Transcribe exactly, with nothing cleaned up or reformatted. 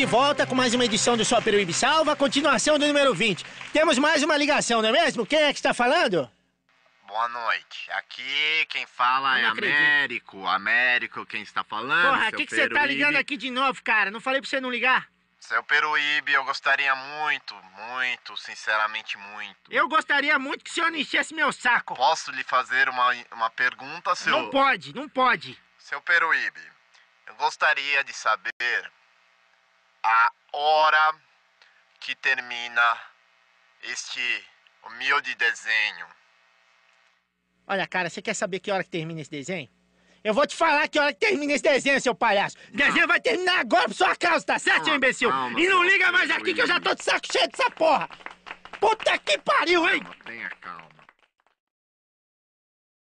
de volta com mais uma edição do Só Peruíbe Salva, continuação do número vinte. Temos mais uma ligação, não é mesmo? Quem é que está falando? Boa noite. Aqui quem fala é acredito. Américo. Américo, quem está falando? Porra, o seu que, que você tá Peruíbe. ligando aqui de novo, cara? Não falei pra você não ligar? Seu Peruíbe, eu gostaria muito, muito, sinceramente muito. Eu gostaria muito que o senhor não enchesse meu saco. Posso lhe fazer uma, uma pergunta, seu... Não pode, não pode. Seu Peruíbe, eu gostaria de saber a hora que termina este humilde desenho. Olha, cara, você quer saber que hora que termina esse desenho? Eu vou te falar que hora que termina esse desenho, seu palhaço. O desenho vai terminar agora por sua causa, tá certo, seu imbecil? calma, E não seu liga mais Peruíbe. aqui que eu já tô de saco cheio dessa porra. Puta que pariu, hein? Calma, tenha calma.